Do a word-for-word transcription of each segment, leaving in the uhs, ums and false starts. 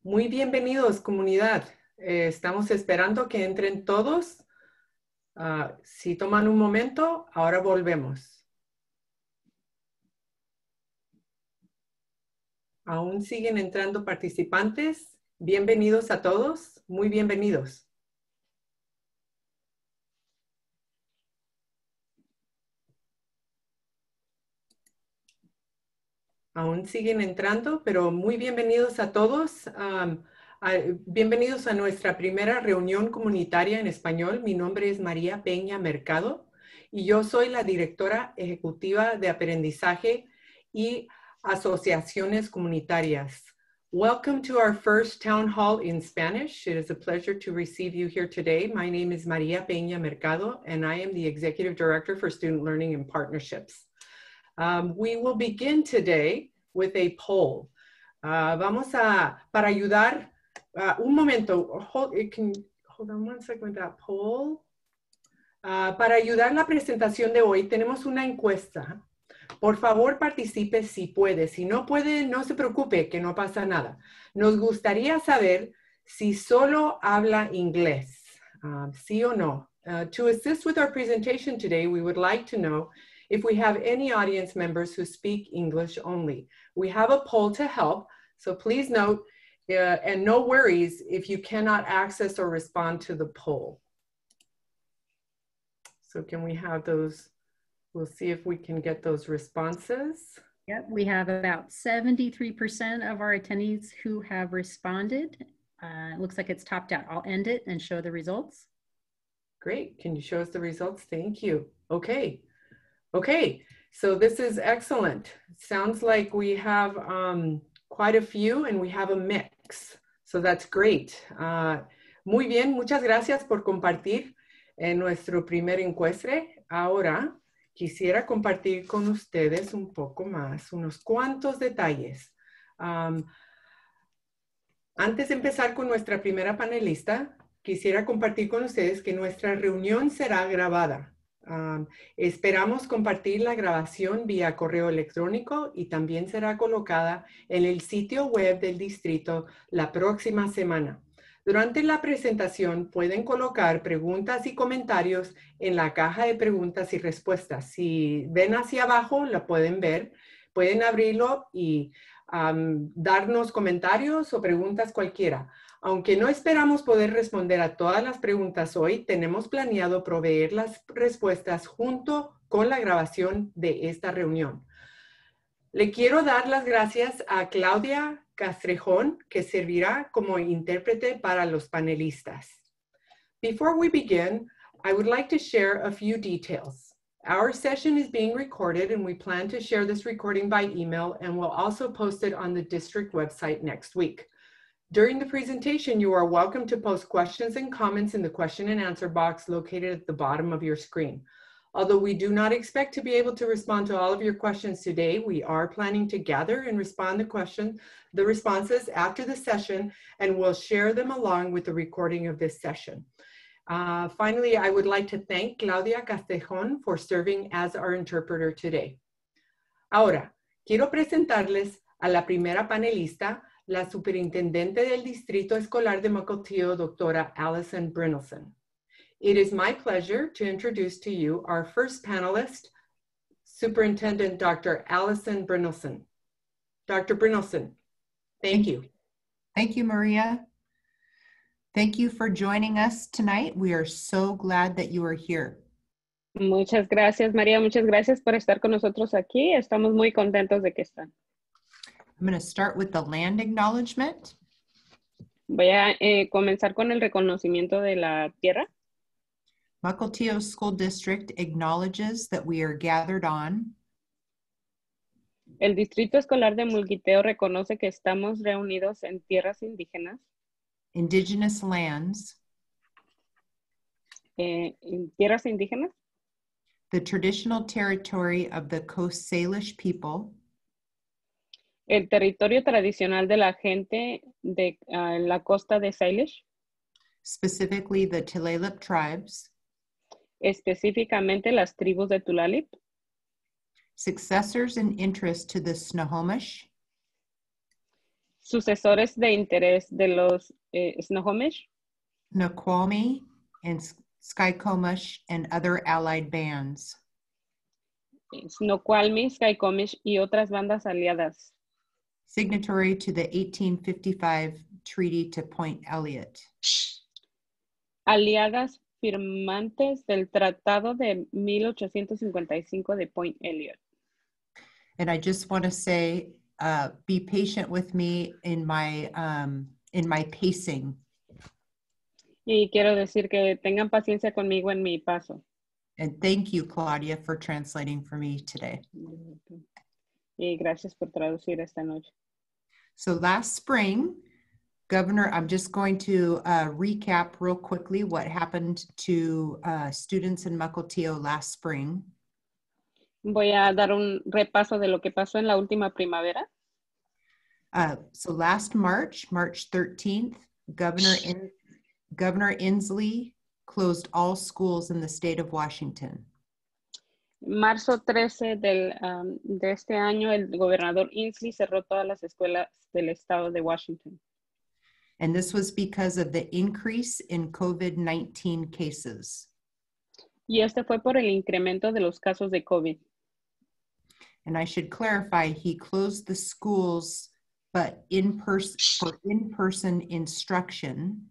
Muy bienvenidos, comunidad. Eh, estamos esperando que entren todos. Uh, si toman un momento, ahora volvemos. Aún siguen entrando participantes. Bienvenidos a todos. Muy bienvenidos. Aún siguen entrando, pero muy bienvenidos a todos. Um, a, bienvenidos a nuestra primera reunión comunitaria en español. Mi nombre es María Peña Mercado y yo soy la directora ejecutiva de aprendizaje y asociaciones comunitarias. Welcome to our first town hall in Spanish. It is a pleasure to receive you here today. My name is María Peña Mercado, and I am the Executive Director for Student Learning and Partnerships. Um, we will begin today with a poll. Uh, vamos a, para ayudar, uh, un momento, hold, it can, hold on one second with that poll. Uh, para ayudar la presentación de hoy, tenemos una encuesta. Por favor, participe si puede. Si no puede, no se preocupe, que no pasa nada. Nos gustaría saber si solo habla inglés, uh, sí o no. Uh, to assist with our presentation today, we would like to know if we have any audience members who speak English only. We have a poll to help, so please note, uh, and no worries if you cannot access or respond to the poll. So can we have those, we'll see if we can get those responses. Yep, we have about seventy-three percent of our attendees who have responded. Uh, it looks like it's topped out. I'll end it and show the results. Great, can you show us the results? Thank you. Okay. Okay, so this is excellent. Sounds like we have um, quite a few and we have a mix. So that's great. Uh, muy bien, muchas gracias por compartir en nuestro primer encuestre. Ahora quisiera compartir con ustedes un poco más, unos cuantos detalles. Um, antes de empezar con nuestra primera panelista, quisiera compartir con ustedes que nuestra reunión será grabada. Um, esperamos compartir la grabación vía correo electrónico y también será colocada en el sitio web del distrito la próxima semana. Durante la presentación pueden colocar preguntas y comentarios en la caja de preguntas y respuestas. Si ven hacia abajo, la pueden ver. Pueden abrirlo y um, darnos comentarios o preguntas cualquiera. Aunque no esperamos poder responder a todas las preguntas hoy, tenemos planeado proveer las respuestas junto con la grabación de esta reunión. Le quiero dar las gracias a Claudia Castrejón, que servirá como intérprete para los panelistas. Before we begin, I would like to share a few details. Our session is being recorded and we plan to share this recording by email and we'll also post it on the district website next week. During the presentation, you are welcome to post questions and comments in the question and answer box located at the bottom of your screen. Although we do not expect to be able to respond to all of your questions today, we are planning to gather and respond to questions, the responses after the session, and we'll share them along with the recording of this session. Uh, finally, I would like to thank Claudia Castrejón for serving as our interpreter today. Ahora, quiero presentarles a la primera panelista, la superintendente del Distrito Escolar de Mukilteo, doctora Allison Brynildson. It is my pleasure to introduce to you our first panelist, Superintendent Doctor Allison Brynildson. Doctor Brynildson, thank you. Thank you, Maria. Thank you for joining us tonight. We are so glad that you are here. Muchas gracias, María. Muchas gracias por estar con nosotros aquí. Estamos muy contentos de que están. I'm going to start with the land acknowledgement. Voy a eh, comenzar con el reconocimiento de la tierra. Mukilteo School District acknowledges that we are gathered on El Distrito Escolar de Mukilteo reconoce que estamos reunidos en tierras indígenas, indigenous lands, eh, en tierras indígenas, the traditional territory of the Coast Salish people, el territorio tradicional de la gente de uh, la costa de Salish, specifically the Tulalip tribes, específicamente las tribus de Tulalip, successors in interest to the Snohomish, sucesores de interés de los eh, Snohomish, Snoqualmie, and S- Skykomish, and other allied bands. Snoqualmie, Skykomish y otras bandas aliadas, Signatory to the eighteen fifty-five Treaty to Point Elliott. aliadas firmantes del Tratado de mil ochocientos cincuenta y cinco de Point Elliott. And I just want to say, uh, be patient with me in my um, in my pacing. Y quiero decir que tengan paciencia conmigo en mi paso. And thank you, Claudia, for translating for me today. Y gracias por traducir esta noche. So last spring, Governor, I'm just going to uh, recap real quickly what happened to uh, students in Mukilteo last spring. Voy a dar un repaso de lo que pasó en la última primavera. Uh, so last March, March thirteenth, Governor In- Governor Inslee closed all schools in the state of Washington. Marzo trece del, um, de este año, el gobernador Inslee cerró todas las escuelas del estado de Washington. And this was because of the increase in COVID nineteen cases. Y este fue por el incremento de los casos de COVID. And I should clarify, he closed the schools, but in person for in-person instruction.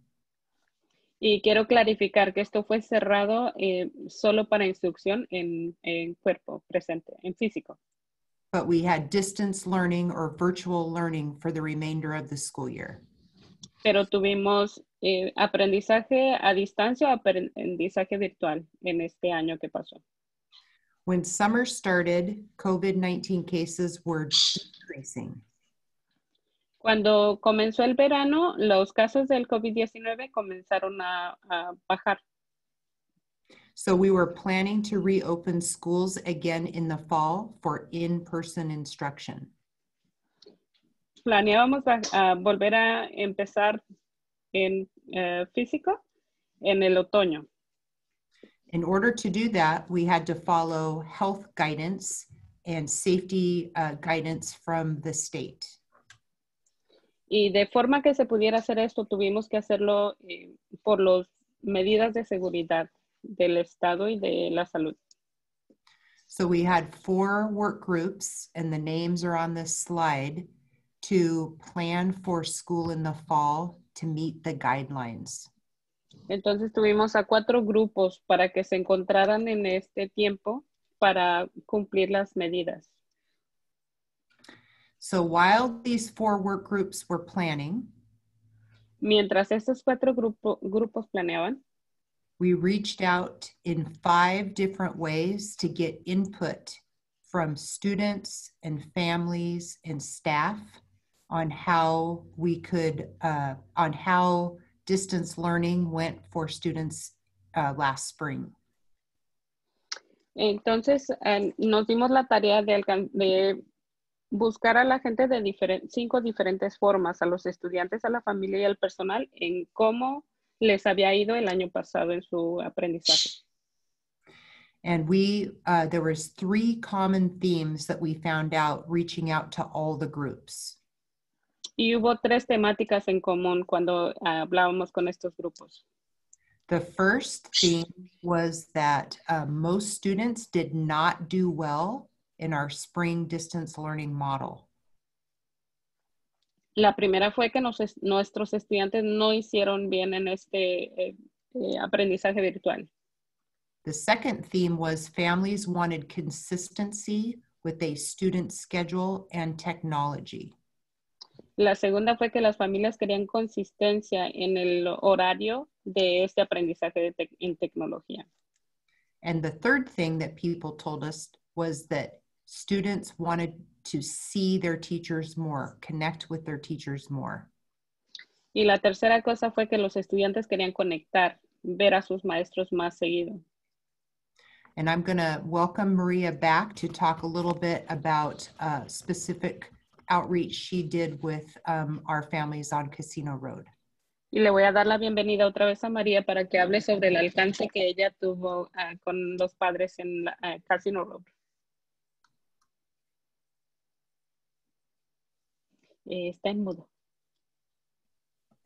Y quiero clarificar que esto fue cerrado eh, solo para instrucción en, en cuerpo presente, en físico. But we had distance learning or virtual learning for the remainder of the school year. Pero tuvimos eh, aprendizaje a distancia o aprendizaje virtual en este año que pasó. When summer started, COVID nineteen cases were decreasing. Cuando comenzó el verano, los casos del COVID diecinueve comenzaron a, a bajar. So we were planning to reopen schools again in the fall for in-person instruction. Planeábamos a, a volver a empezar en uh, físico en el otoño. In order to do that, we had to follow health guidance and safety uh, guidance from the state. Y de forma que se pudiera hacer esto, tuvimos que hacerlo eh, por las medidas de seguridad del Estado y de la salud. So we had four work groups, and the names are on this slide, to plan for school in the fall to meet the guidelines. Entonces tuvimos a cuatro grupos para que se encontraran en este tiempo para cumplir las medidas. So while these four work groups were planning, Mientras estos cuatro grupo, grupos planeaban, we reached out in five different ways to get input from students and families and staff on how we could, uh, on how distance learning went for students uh, last spring. entonces eh, nos dimos la tarea de, alcan- de buscar a la gente de diferen- cinco diferentes formas, a los estudiantes, a la familia y al personal, en cómo les había ido el año pasado en su aprendizaje. And we, uh, there was three common themes that we found out reaching out to all the groups. Y hubo tres temáticas en común cuando uh, hablábamos con estos grupos. The first theme was that uh, most students did not do well in our spring distance learning model. La primera fue que nos, nuestros estudiantes no hicieron bien en este eh, eh, aprendizaje virtual. The second theme was families wanted consistency with a student schedule and technology. La segunda fue que las familias querían consistencia en el horario de este aprendizaje de te en tecnología. And the third thing that people told us was that students wanted to see their teachers more, connect with their teachers more. Y la tercera cosa fue que los estudiantes querían conectar, ver a sus maestros más seguido. And I'm going to welcome Maria back to talk a little bit about uh, specific outreach she did with um, our families on Casino Road. Y le voy a dar la bienvenida otra vez a María para que hable sobre el alcance que ella tuvo uh, con los padres en la, uh, Casino Road. Eh, está en mudo.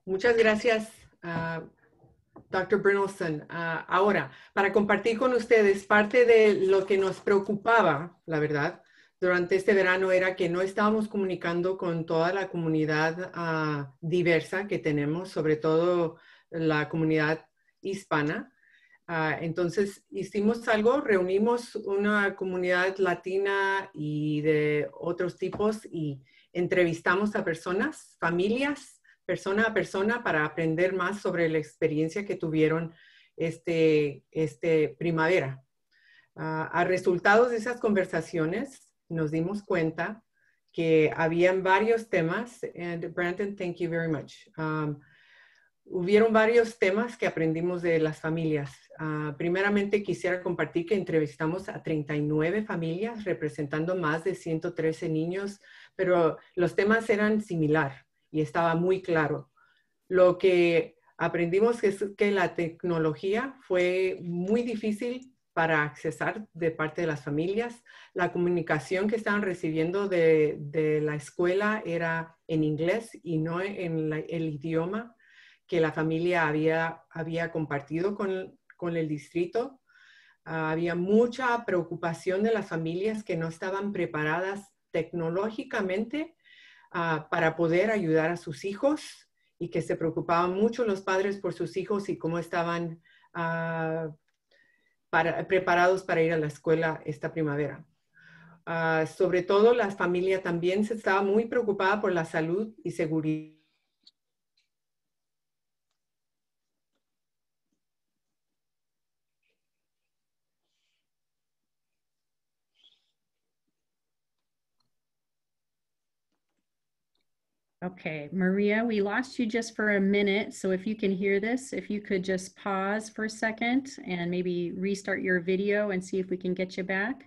Muchas gracias, uh, doctor Brynildson. Uh, ahora, para compartir con ustedes, parte de lo que nos preocupaba, la verdad, durante este verano era que no estábamos comunicando con toda la comunidad uh, diversa que tenemos, sobre todo la comunidad hispana. Uh, entonces, hicimos algo, reunimos una comunidad latina y de otros tipos y entrevistamos a personas, familias, persona a persona para aprender más sobre la experiencia que tuvieron este, este primavera. Uh, a resultados de esas conversaciones, nos dimos cuenta que habían varios temas, and Brandon, thank you very much. Um, hubieron varios temas que aprendimos de las familias. Uh, primeramente, quisiera compartir que entrevistamos a treinta y nueve familias representando más de ciento trece niños, pero los temas eran similares y estaba muy claro. Lo que aprendimos es que la tecnología fue muy difícil para accesar de parte de las familias. La comunicación que estaban recibiendo de, de la escuela era en inglés y no en la, el idioma que la familia había, había compartido con, con el distrito. Uh, había mucha preocupación de las familias que no estaban preparadas tecnológicamente uh, para poder ayudar a sus hijos y que se preocupaban mucho los padres por sus hijos y cómo estaban uh, para, preparados para ir a la escuela esta primavera. Uh, sobre todo, la familia también se estaba muy preocupada por la salud y seguridad. Okay, Maria, we lost you just for a minute. So if you can hear this, if you could just pause for a second and maybe restart your video and see if we can get you back.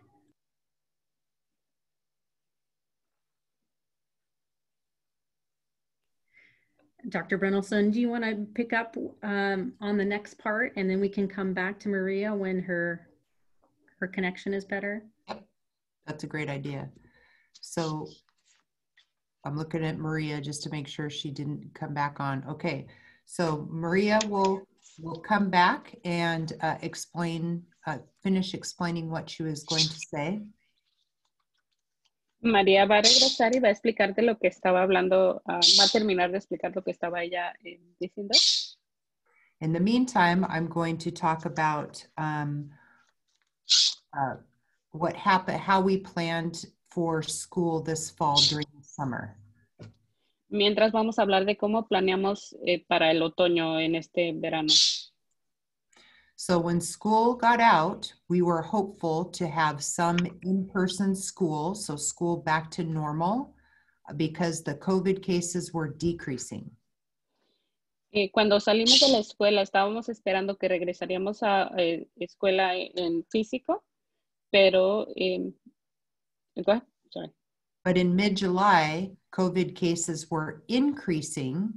Doctor Brynildson, do you want to pick up um, on the next part and then we can come back to Maria when her, her connection is better? Yep, that's a great idea. So I'm looking at Maria just to make sure she didn't come back on. Okay, so Maria will will come back and uh, explain, uh, finish explaining what she was going to say. María va a regresar y va a explicarte lo que estaba hablando, uh, va a terminar de explicar lo que estaba ella eh, diciendo. In the meantime, I'm going to talk about um, uh, what happened, how we planned for school this fall during the summer. Mientras vamos a hablar de cómo planeamos eh, para el otoño en este verano. So when school got out, we were hopeful to have some in-person school, so school back to normal, because the COVID cases were decreasing. Eh, cuando salimos de la escuela, estábamos esperando que regresaríamos a eh, escuela en físico, pero eh, go ahead. Sorry. But in mid-July, COVID cases were increasing.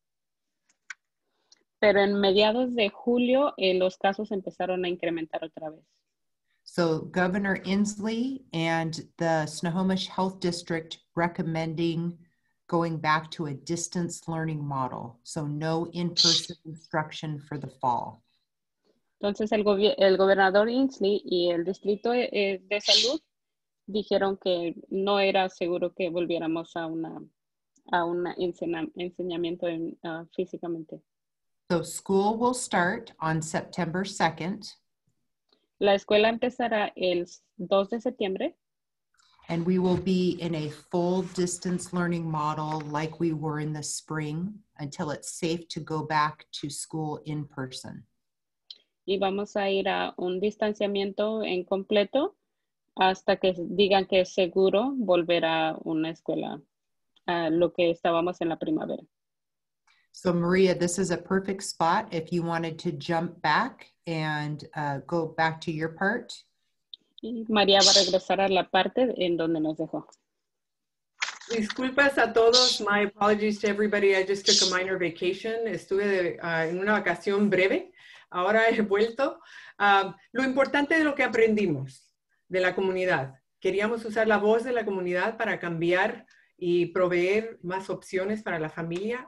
Pero en mediados de julio, eh, los casos empezaron a incrementar otra vez. So Governor Inslee and the Snohomish Health District recommending going back to a distance learning model. So no in-person instruction for the fall. Entonces el, gobi el gobernador Inslee y el distrito eh, de salud dijeron que no era seguro que volviéramos a una a un enseñamiento en, uh, físicamente. So school will start on September second. La escuela empezará el dos de septiembre. And we will be in a full distance learning model like we were in the spring until it's safe to go back to school in person. Y vamos a ir a un distanciamiento en completo hasta que digan que es seguro volver a una escuela, a lo que estábamos en la primavera. So Maria, this is a perfect spot if you wanted to jump back and uh, go back to your part. Y María va a regresar a la parte en donde nos dejó. Disculpas a todos. My apologies to everybody. I just took a minor vacation. Estuve de, uh, en una vacación breve. Ahora he vuelto. Uh, lo importante de lo que aprendimos de la comunidad. Queríamos usar la voz de la comunidad para cambiar y proveer más opciones para la familia.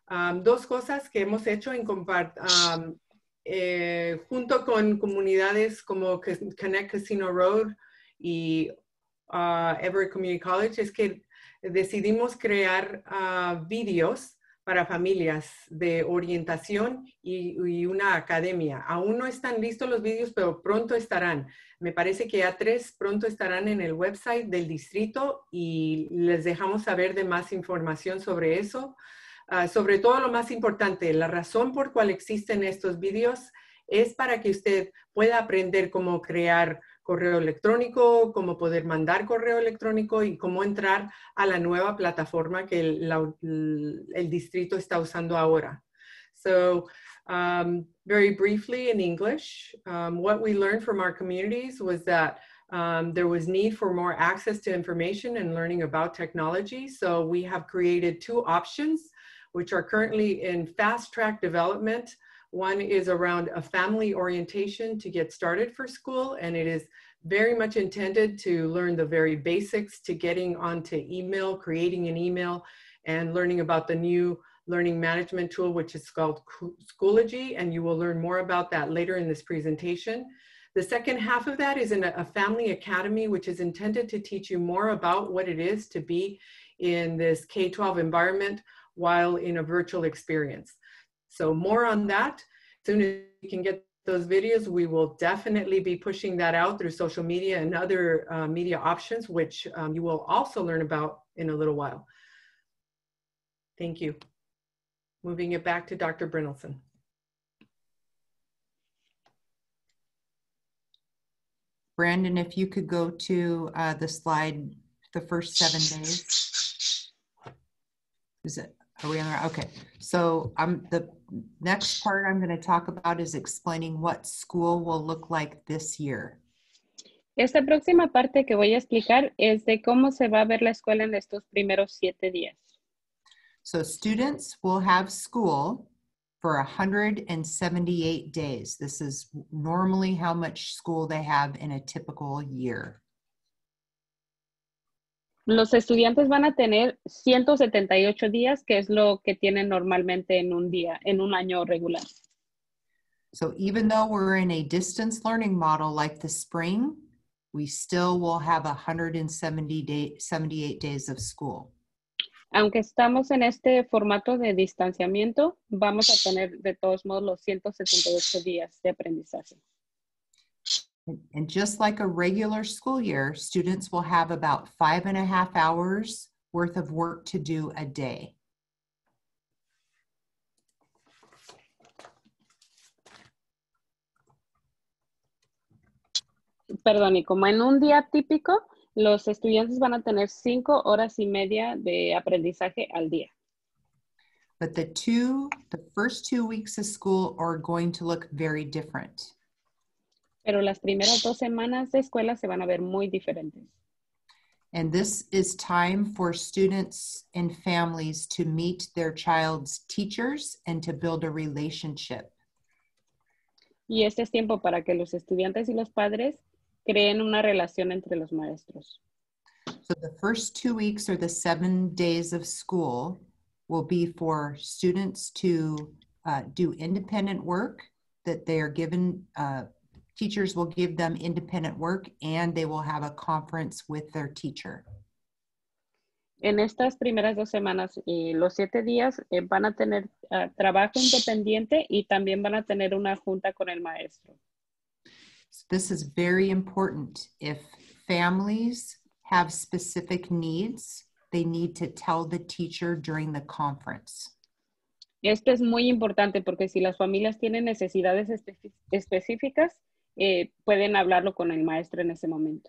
Um, dos cosas que hemos hecho en compart um, eh, junto con comunidades como Connect Casino Road y uh, Everett Community College es que decidimos crear uh, vídeos para familias de orientación y, y una academia. Aún no están listos los vídeos, pero pronto estarán. Me parece que ya tres pronto estarán en el website del distrito y les dejamos saber de más información sobre eso. Uh, sobre todo lo más importante, la razón por cual existen estos vídeos es para que usted pueda aprender cómo crear correo electrónico, cómo poder mandar correo electrónico y cómo entrar a la nueva plataforma que el, la, el distrito está usando ahora. So, um, very briefly in English, um, what we learned from our communities was that um, there was need for more access to information and learning about technology. So we have created two options, which are currently in fast track development. One is around a family orientation to get started for school, and it is very much intended to learn the very basics to getting onto email, creating an email, and learning about the new learning management tool, which is called Schoology, and you will learn more about that later in this presentation. The second half of that is in a family academy, which is intended to teach you more about what it is to be in this K twelve environment while in a virtual experience. So more on that. As soon as we can get those videos, we will definitely be pushing that out through social media and other uh, media options, which um, you will also learn about in a little while. Thank you. Moving it back to Doctor Brynildson. Brandon, if you could go to uh, the slide, the first seven days. Is it? Are we on there? Okay, so um, the next part I'm going to talk about is explaining what school will look like this year. Esta próxima parte que voy a explicar es de cómo se va a ver la escuela en estos primeros siete días. So students will have school for one hundred seventy-eight days. This is normally how much school they have in a typical year. Los estudiantes van a tener ciento setenta y ocho días, que es lo que tienen normalmente en un día, en un año regular. So even though we're in a distance learning model like the spring, we still will have one hundred seventy-eight days of school. Aunque estamos en este formato de distanciamiento, vamos a tener de todos modos los ciento setenta y ocho días de aprendizaje. And just like a regular school year, students will have about five and a half hours worth of work to do a day. Perdón, y como en un día típico, los estudiantes van a tener cinco horas y media de aprendizaje al día. But the two, the first two weeks of school are going to look very different. Pero las primeras dos semanas de escuela se van a ver muy diferentes. And this is time for students and families to meet their child's teachers and to build a relationship. Y este es tiempo para que los estudiantes y los padres creen una relación entre los maestros. So the first two weeks or the seven days of school will be for students to uh, do independent work that they are given. Uh, teachers will give them independent work and they will have a conference with their teacher. En estas primeras dos semanas y los siete días eh, van a tener uh, trabajo independiente y también van a tener una junta con el maestro. So this is very important. If families have specific needs, they need to tell the teacher during the conference. Esto es muy importante porque si las familias tienen necesidades espe- específicas, eh, pueden hablarlo con el maestro en ese momento.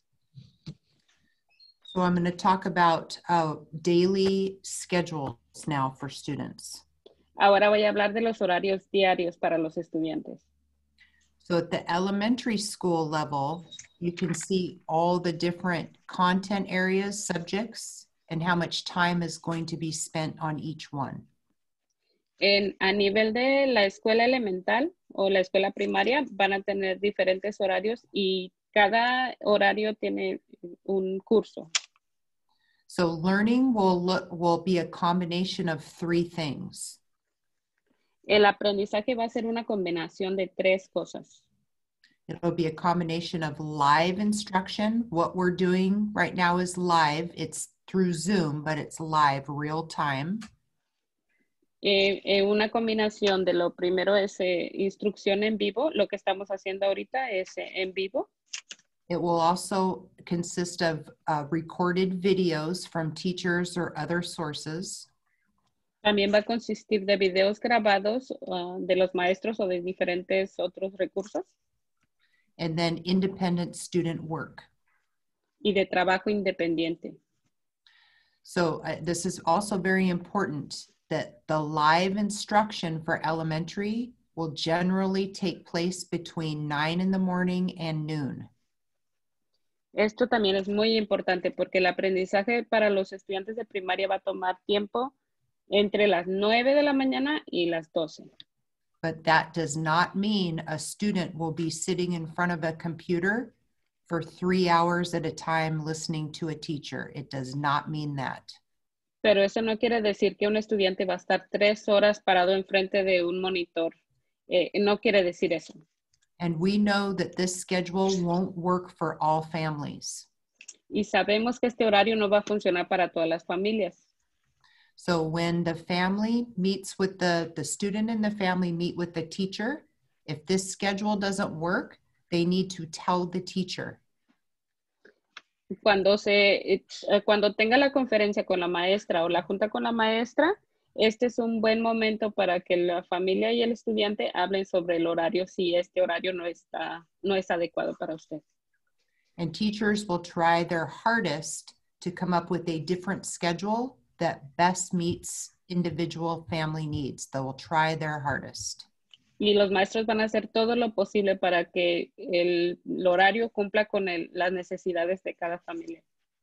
So I'm going to talk about uh, daily schedules now for students. Ahora voy a hablar de los horarios diarios para los estudiantes. So at the elementary school level, you can see all the different content areas, subjects, and how much time is going to be spent on each one. En, a nivel de la escuela elemental o la escuela primaria van a tener diferentes horarios y cada horario tiene un curso. So learning will look will be a combination of three things. El aprendizaje va a ser una combinación de tres cosas. It'll be a combination of live instruction. What we're doing right now is live. It's through Zoom, but it's live, real time. Eh, eh, una combinación de lo primero es eh, instrucción en vivo. Lo que estamos haciendo ahorita es eh, en vivo. It will also consist of uh, recorded videos from teachers or other sources. También va a consistir de videos grabados uh, de los maestros o de diferentes otros recursos. And then independent student work. Y de trabajo independiente. So uh, this is also very important that the live instruction for elementary will generally take place between nine in the morning and noon. Esto también es muy importante porque el aprendizaje para los estudiantes de primaria va a tomar tiempo entre las nueve de la mañana y las doce. But that does not mean a student will be sitting in front of a computer for three hours at a time listening to a teacher. It does not mean that. Pero eso no quiere decir que un estudiante va a estar tres horas parado enfrente de un monitor. Eh, no quiere decir eso. And we know that this schedule won't work for all families. Y sabemos que este horario no va a funcionar para todas las familias. So when the family meets with the, the student and the family meet with the teacher, if this schedule doesn't work, they need to tell the teacher. Cuando, se, cuando tenga la conferencia con la maestra o la junta con la maestra, este es un buen momento para que la familia y el estudiante hablen sobre el horario si este horario no está, no es adecuado para usted. And teachers will try their hardest to come up with a different schedule that best meets individual family needs. They will try their hardest. Y los maestros van a hacer todo lo posible para que el, el horario cumpla con el, las necesidades de cada familia.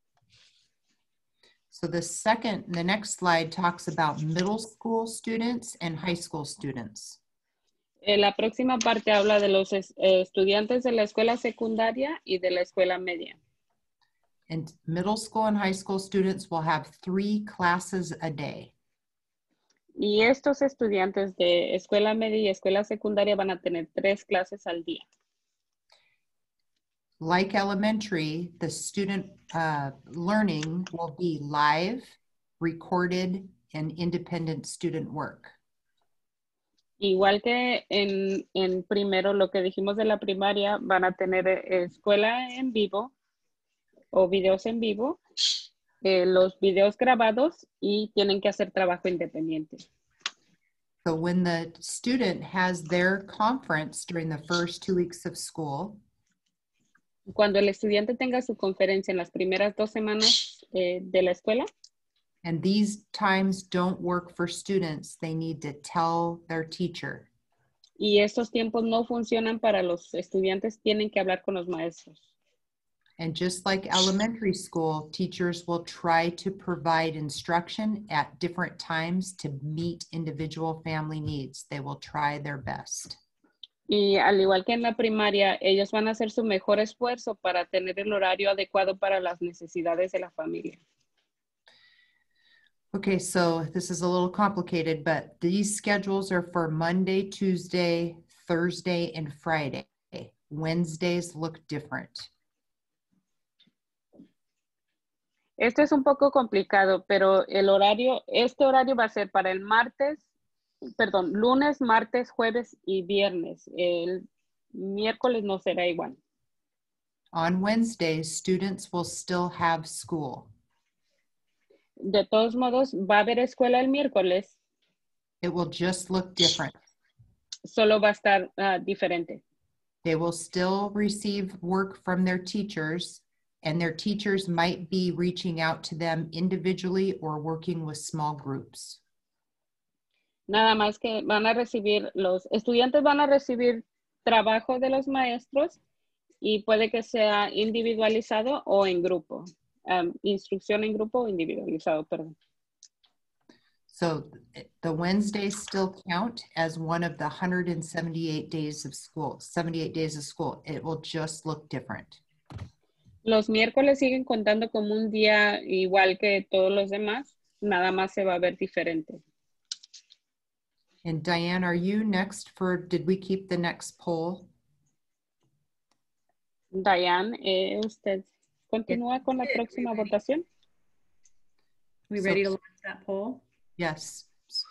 So the second, the next slide talks about middle school students and high school students. Eh, la próxima parte habla de los es, eh, estudiantes de la escuela secundaria y de la escuela media. And middle school and high school students will have three classes a day. Y estos estudiantes de escuela media y escuela secundaria van a tener tres clases al día. Like elementary, the student uh, learning will be live, recorded, and independent student work. Igual que en, en primero, lo que dijimos de la primaria, van a tener eh, escuela en vivo o videos en vivo, eh, los videos grabados y tienen que hacer trabajo independiente. So when the student has their conference during the first two weeks of school, cuando el estudiante tenga su conferencia en las primeras dos semanas eh, de la escuela, and these times don't work for students, they need to tell their teacher. Y estos tiempos no funcionan para los estudiantes, tienen que hablar con los maestros. And just like elementary school, teachers will try to provide instruction at different times to meet individual family needs. They will try their best. Y al igual que en la primaria, ellos van a hacer su mejor esfuerzo para tener el horario adecuado para las necesidades de la familia. Okay, so this is a little complicated, but these schedules are for Monday, Tuesday, Thursday, and Friday. Wednesdays look different. Este es un poco complicado, pero el horario, este horario va a ser para el martes, perdón, lunes, martes, jueves y viernes. El miércoles no será igual. On Wednesdays, students will still have school. De todos modos, va a haber escuela el miércoles. It will just look different. Solo va a estar uh, diferente. They will still receive work from their teachers, and their teachers might be reaching out to them individually or working with small groups. Nada más que van a recibir, los estudiantes van a recibir trabajo de los maestros y puede que sea individualizado o en grupo. Um, instrucción en grupo o individualizado, perdón. So the Wednesdays still count as one of the one hundred seventy-eight days of school, seventy-eight days of school. It will just look different. Los miércoles siguen contando como un día igual que todos los demás, nada más se va a ver diferente. And Diane, are you next for, did we keep the next poll? Diane, eh, ¿usted continúa con la próxima votación? We So- ready to launch that poll? Yes.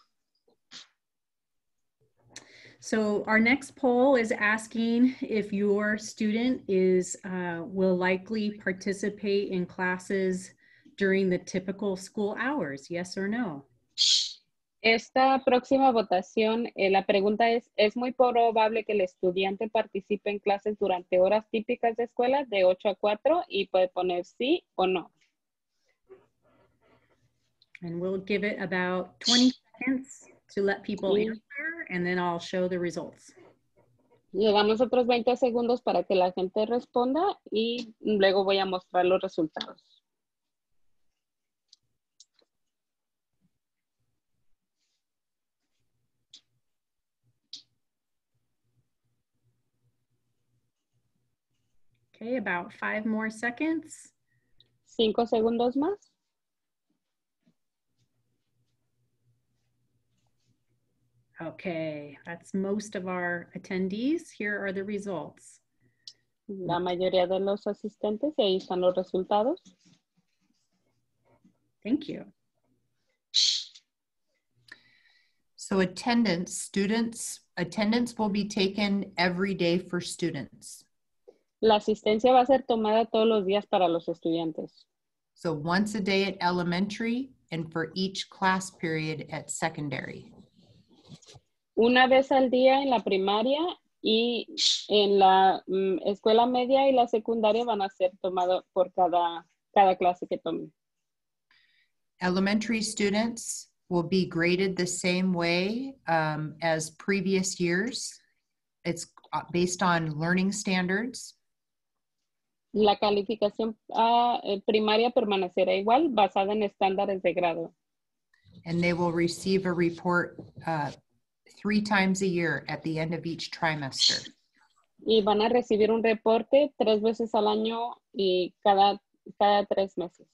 So our next poll is asking if your student is uh, will likely participate in classes during the typical school hours, yes or no? Esta próxima votación, eh, la pregunta es, ¿es muy probable que el estudiante participe en clases durante horas típicas de escuela de ocho a cuatro? Y puede poner sí o no. And we'll give it about twenty seconds to let people Y answer, and then I'll show the results. le damos otros veinte segundos para que la gente responda y luego voy a mostrar los resultados. Okay, about five more seconds. Cinco segundos más. Okay, that's most of our attendees. Here are the results. La mayoría de los asistentes, y ahí están los resultados. Thank you. So attendance, students, attendance will be taken every day for students. La asistencia va a ser tomada todos los días para los estudiantes. So once a day at elementary and for each class period at secondary. Una vez al día en la primaria y en la mm, escuela media y la secundaria van a ser tomados por cada, cada clase que tomen. Elementary students will be graded the same way um, as previous years. It's uh, based on learning standards. La calificación ah, eh, primaria permanecerá igual, basada en estándares de grado. And they will receive a report uh, three times a year at the end of each trimester. Y van a recibir un reporte tres veces al año y cada, cada tres meses.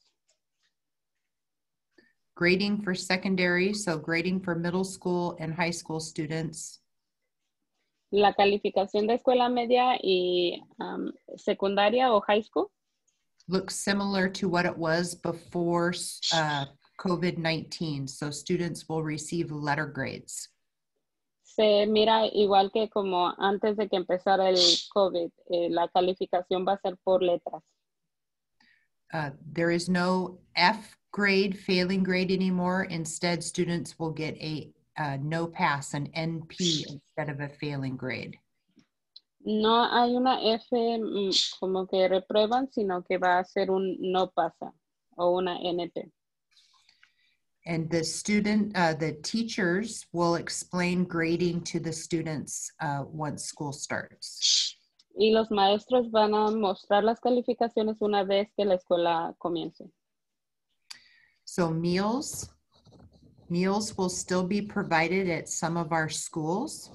Grading for secondary, so grading for middle school and high school students. La calificación de escuela media y um, secundaria o high school Looks similar to what it was before uh, COVID nineteen. So students will receive letter grades. se mira igual que como antes de que empezara el COVID. Eh, la calificación va a ser por letras. Uh, there is no F grade, failing grade anymore. Instead, students will get a uh, no pass, an N P instead of a failing grade. No hay una F mm, como que reprueban, sino que va a ser un no pasa o una N P. And the student, uh, the teachers will explain grading to the students uh, once school starts. Y los maestros van a mostrar las calificaciones una vez que la escuela comience. So meals, meals will still be provided at some of our schools.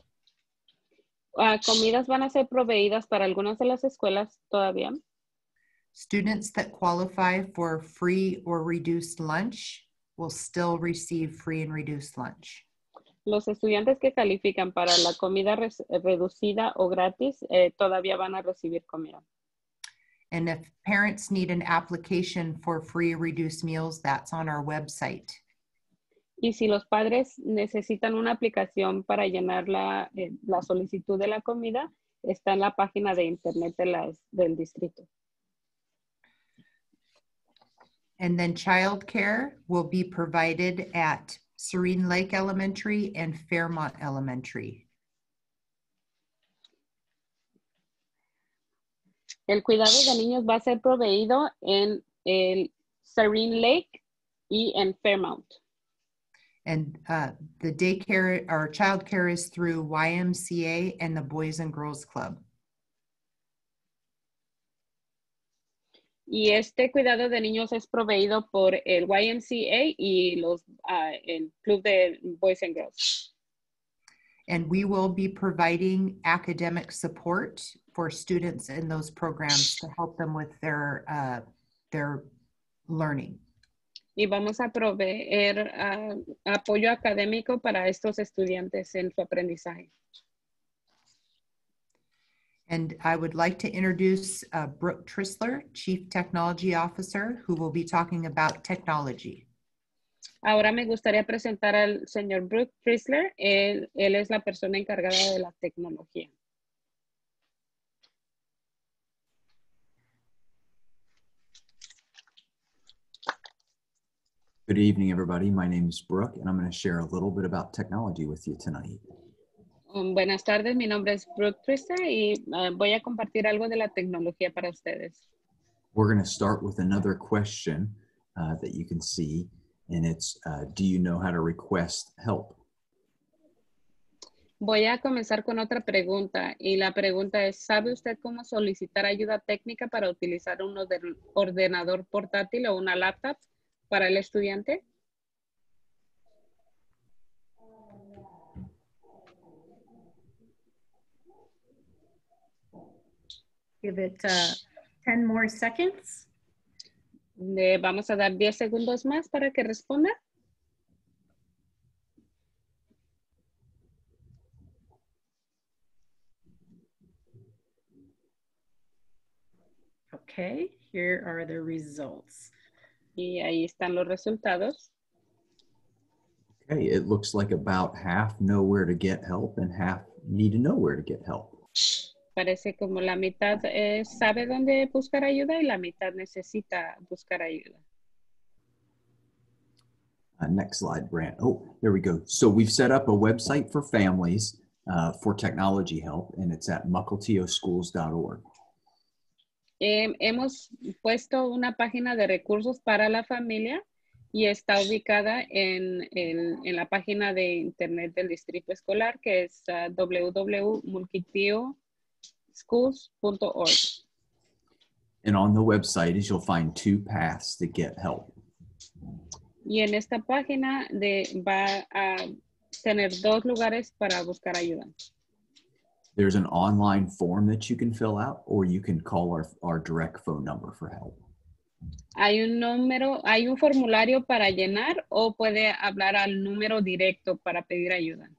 Uh, comidas van a ser proveídas para algunas de las escuelas todavía. Students that qualify for free or reduced lunch will still receive free and reduced lunch. Los estudiantes que califican para la comida res- reducida o gratis eh, todavía van a recibir comida. And if parents need an application for free or reduced meals, that's on our website. Y si los padres necesitan una aplicación para llenar la, eh, la solicitud de la comida, está en la página de internet de las, del distrito. And then childcare will be provided at Serene Lake Elementary and Fairmont Elementary. El cuidado de niños va a ser proveído en el Serene Lake y en Fairmount. And uh, the daycare or childcare is through Y M C A and the Boys and Girls Club. Y este cuidado de niños es proveído por el Y M C A y los, uh, el Club de Boys and Girls. And we will be providing academic support for students in those programs to help them with their, uh, their learning. Y vamos a proveer uh, apoyo académico para estos estudiantes en su aprendizaje. And I would like to introduce uh, Brooke Trisler, Chief Technology Officer, who will be talking about technology. Ahora me gustaría presentar al señor Brooke Trisler. Él, él es la persona encargada de la tecnología. Good evening, everybody. My name is Brooke, and I'm going to share a little bit about technology with you tonight. Um, buenas tardes, mi nombre es Brooke Trisler y uh, voy a compartir algo de la tecnología para ustedes. We're going to start with another question uh, that you can see, and it's, uh, do you know how to request help? Voy a comenzar con otra pregunta y la pregunta es, ¿sabe usted cómo solicitar ayuda técnica para utilizar un ordenador portátil o una laptop para el estudiante? Give it uh, ten more seconds. Le vamos a dar diez segundos más para que responda. Okay, here are the results. Y ahí están los resultados. Okay, it looks like about half know where to get help and half need to know where to get help. Parece como la mitad eh, sabe dónde buscar ayuda y la mitad necesita buscar ayuda. Uh, next slide, Brant. Oh, there we go. So we've set up a website for families uh, for technology help, and it's at mukilteo schools dot org. Eh, hemos puesto una página de recursos para la familia y está ubicada en, en, en la página de internet del distrito escolar, que es uh, w w w punto mukilteo schools dot org. And on the website is you'll find two paths to get help. Y en esta página de, va a tener dos lugares para buscar ayuda. There's an online form that you can fill out, or you can call our, our direct phone number for help. Hay un número, hay un formulario para llenar o puede hablar al número directo para pedir ayuda.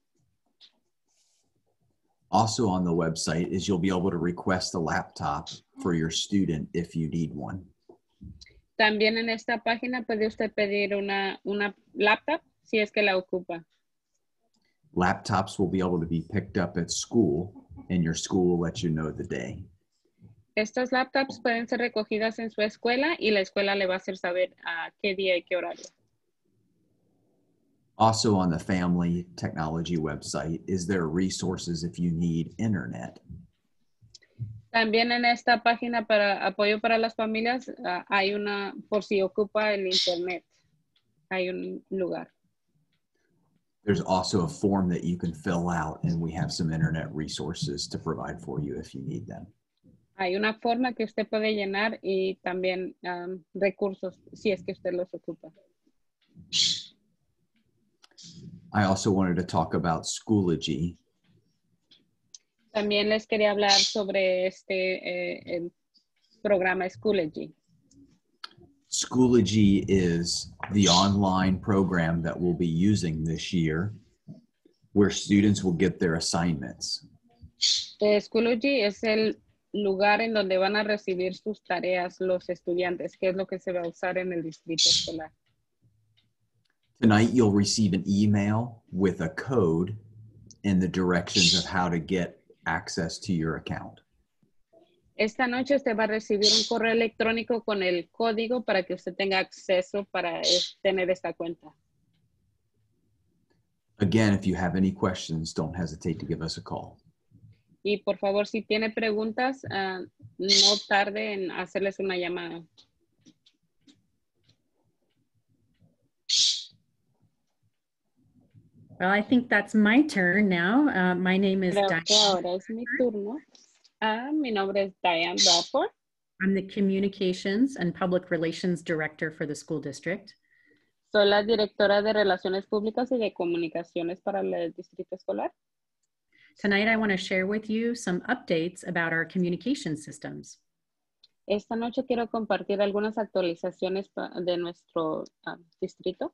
Also on the website is you'll be able to request a laptop for your student if you need one. También en esta página puede usted pedir una, una laptop si es que la ocupa. Laptops will be able to be picked up at school, and your school will let you know the day. Estas laptops pueden ser recogidas en su escuela y la escuela le va a hacer saber a qué día y qué horario. Also on the family technology website is there resources if you need internet. También en esta página para apoyo para las familias uh, hay una, por si ocupa el internet, hay un lugar. There's also a form that you can fill out, and we have some internet resources to provide for you if you need them. Hay una forma que usted puede llenar y también um, recursos si es que usted los ocupa. I also wanted to talk about Schoology. También les quería hablar sobre este eh, el programa Schoology. Schoology is the online program that we'll be using this year, where students will get their assignments. Eh, Schoology es el lugar en donde van a recibir sus tareas los estudiantes, que es lo que se va a usar en el distrito escolar. Tonight, you'll receive an email with a code and the directions of how to get access to your account. Esta noche usted va a recibir un correo electrónico con el código para que usted tenga acceso para tener esta cuenta. Again, if you have any questions, don't hesitate to give us a call. Y por favor, si tiene preguntas, uh, no tarde en hacerles una llamada. Well, I think that's my turn now. Uh, my name is Creo Diane. que ahora es mi turno. Ah, mi nombre es Diane Bradford. I'm the Communications and Public Relations Director for the school district. Soy la directora de Relaciones Públicas y de Comunicaciones para el Distrito Escolar. Tonight, I want to share with you some updates about our communication systems. Esta noche quiero compartir algunas actualizaciones de nuestro uh, distrito.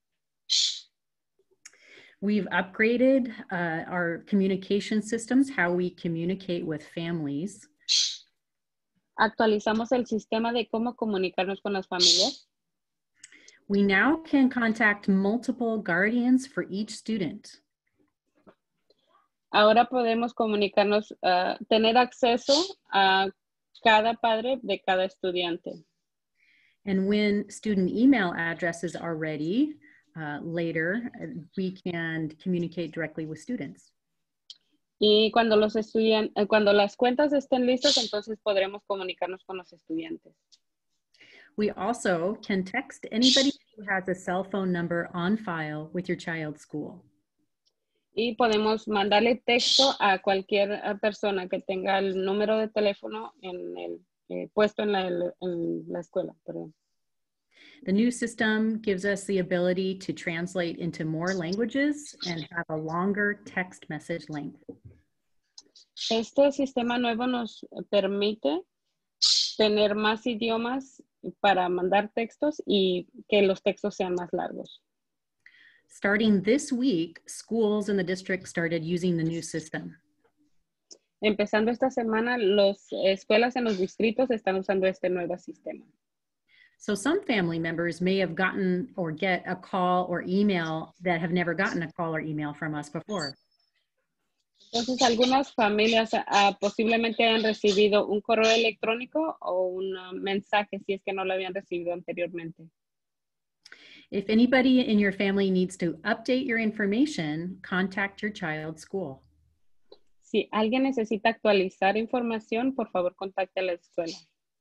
We've upgraded uh, our communication systems, how we communicate with families. Actualizamos el sistema de cómo comunicarnos con las familias. We now can contact multiple guardians for each student. Ahora podemos comunicarnos, uh, tener acceso a cada padre de cada estudiante. And when student email addresses are ready, uh, later, we can communicate directly with students. Y cuando los estudian, cuando las cuentas estén listas, entonces podremos comunicarnos con los estudiantes. We also can text anybody who has a cell phone number on file with your child's school. Y podemos mandarle texto a cualquier persona que tenga el número de teléfono en el, eh, puesto en la, en la escuela. Perdón. The new system gives us the ability to translate into more languages and have a longer text message length. Este sistema nuevo nos permite tener más idiomas para mandar textos y que los textos sean más largos. Starting this week, schools in the district started using the new system. Empezando esta semana, las escuelas en los distritos están usando este nuevo sistema. So some family members may have gotten or get a call or email that have never gotten a call or email from us before. Entonces, algunas familias uh, posiblemente han recibido un correo electrónico o un uh, mensaje si es que no lo habían recibido anteriormente. If anybody in your family needs to update your information, contact your child's school. Si alguien necesita actualizar información, por favor, contacte a la escuela.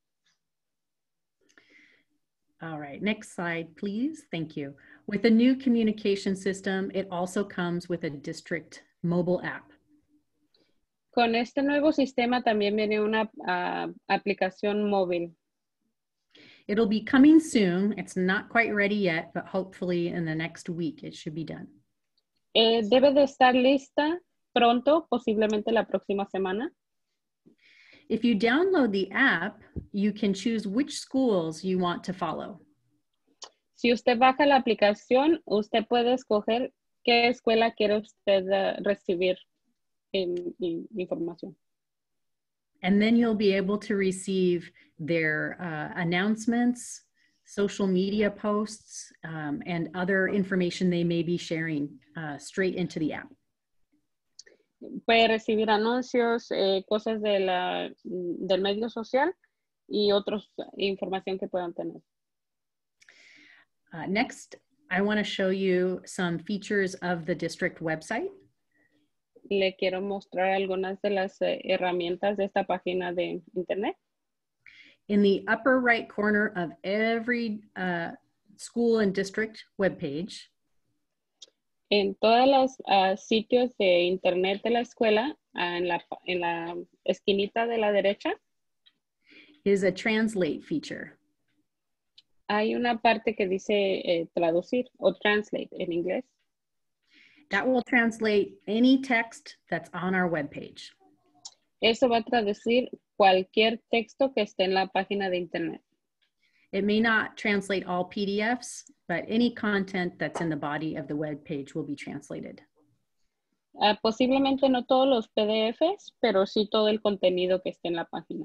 All right, next slide, please. Thank you. With the new communication system, it also comes with a district mobile app. Con este nuevo sistema también viene una uh, aplicación móvil. It'll be coming soon. It's not quite ready yet, but hopefully in the next week it should be done. Eh, debe de estar lista pronto, posiblemente la próxima semana. If you download the app, you can choose which schools you want to follow. Si usted baja la aplicación, usted puede escoger qué escuela quiere usted uh, recibir en, en información. And then you'll be able to receive their uh, announcements, social media posts, um, and other information they may be sharing uh, straight into the app. Puede recibir anuncios, eh, cosas de la, del medio social y otros información que puedan tener. Uh, next, I want to show you some features of the district website. Le quiero mostrar algunas de las eh, herramientas de esta página de internet. In the upper right corner of every uh, school and district webpage, en todos los uh, sitios de internet de la escuela, uh, en, la, en la esquinita de la derecha, is a translate feature. Hay una parte que dice eh, traducir o translate en inglés. That will translate any text that's on our webpage. Eso va a traducir cualquier texto que esté en la página de internet. It may not translate all P D Fs, but any content that's in the body of the web page will be translated. Uh, posiblemente no todos los P D Fs, pero sí todo el contenido que esté en la página.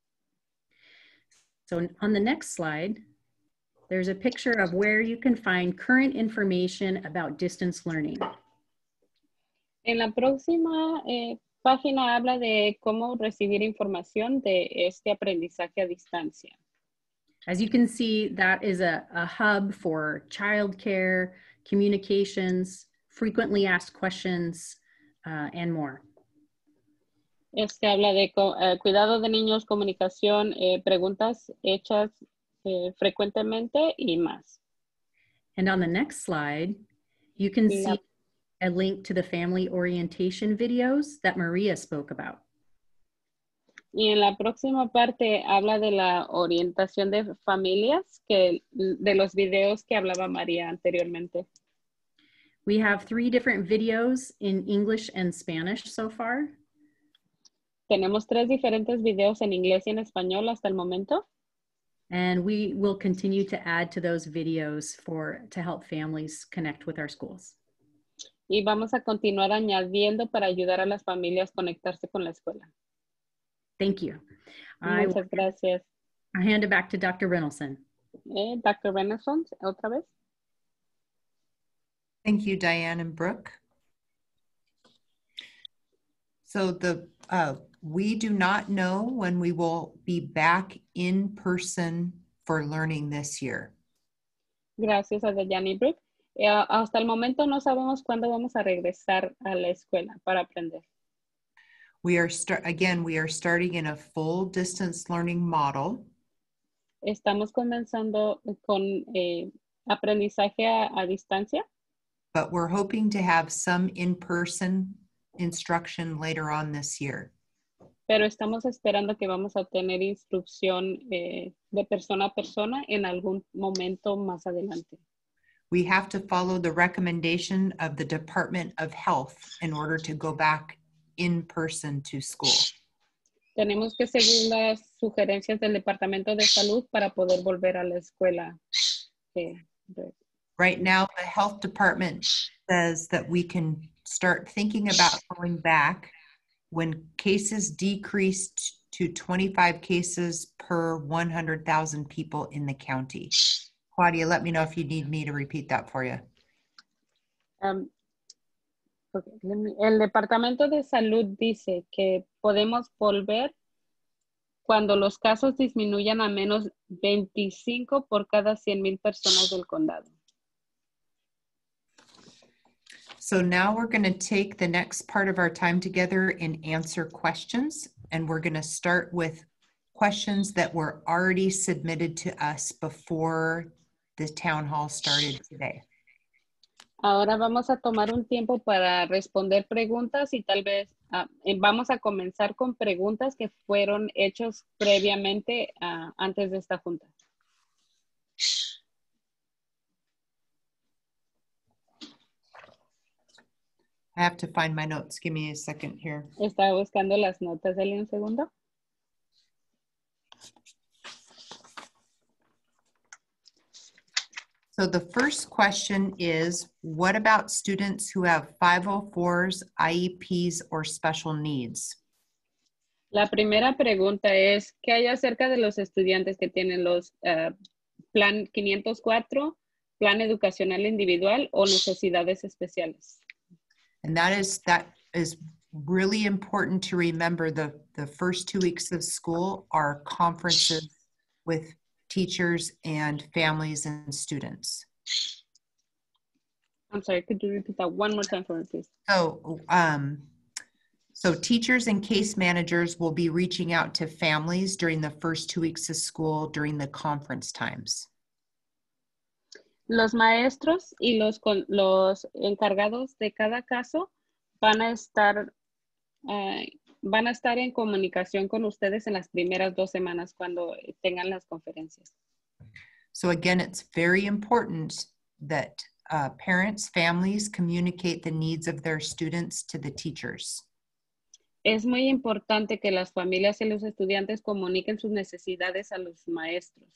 So on the next slide, there's a picture of where you can find current information about distance learning. En la próxima eh, página habla de cómo recibir información de este aprendizaje a distancia. As you can see, that is a, a hub for childcare, communications, frequently asked questions, uh, and more. Este habla de uh, cuidado de niños, comunicación, eh, preguntas hechas eh, frecuentemente y más. And on the next slide, you can La, see a link to the family orientation videos that Maria spoke about. Y en la próxima parte habla de la orientación de familias, que, de los videos que hablaba María anteriormente. We have three different videos in English and Spanish so far. Tenemos tres diferentes videos en inglés y en español hasta el momento. And we will continue to add to those videos for to help families connect with our schools. Y vamos a continuar añadiendo para ayudar a las familias a conectarse con la escuela. Thank you. I will Muchas gracias. hand it back to Doctor Reynoldson. Eh, doctor Renaissance, otra vez. Thank you, Diane and Brooke. So the uh, we do not know when we will be back in person for learning this year. Gracias a Diane y Brooke. Eh, hasta el momento no sabemos cuándo vamos a regresar a la escuela para aprender. We are start again, we are starting in a full distance learning model. Estamos comenzando con eh, aprendizaje a, a distancia, But we're hoping to have some in-person instruction later on this year. pero estamos esperando que vamos a tener instrucción eh, de persona a persona en algún momento más adelante. We have to follow the recommendation of the Department of Health in order to go back in person to school. Tenemos que seguir las sugerencias del Departamento de Salud para poder volver a la escuela. Eh, de- Right now, the health department says that we can start thinking about going back when cases decreased to twenty-five cases per one hundred thousand people in the county. Claudia, let me know if you need me to repeat that for you. Um, okay, let me- el Departamento de Salud dice que podemos volver cuando los casos disminuyan a menos veinticinco por cada cien mil personas del condado. So now we're going to take the next part of our time together and answer questions. And we're going to start with questions that were already submitted to us before the town hall started today. Ahora vamos a tomar un tiempo para responder preguntas y tal vez ah, eh, vamos a comenzar con preguntas que fueron hechas previamente ah, antes de esta junta. I have to find my notes. Give me a second here. Estaba buscando las notas. Dale un segundo. So the first question is, what about students who have five oh fours, I E Ps, or special needs? La primera pregunta es, ¿qué hay acerca de los estudiantes que tienen los ah, plan quinientos cuatro, plan educacional individual o necesidades especiales? And that is, that is really important to remember. The, the first two weeks of school are conferences with teachers and families and students. I'm sorry, could you repeat that one more time for me, please? So, um, so teachers and case managers will be reaching out to families during the first two weeks of school during the conference times. Los maestros y los, con- los encargados de cada caso van a estar, ah, van a estar en comunicación con ustedes en las primeras dos semanas cuando tengan las conferencias. So again, it's very important that uh, parents, families communicate the needs of their students to the teachers. Es muy importante que las familias y los estudiantes comuniquen sus necesidades a los maestros.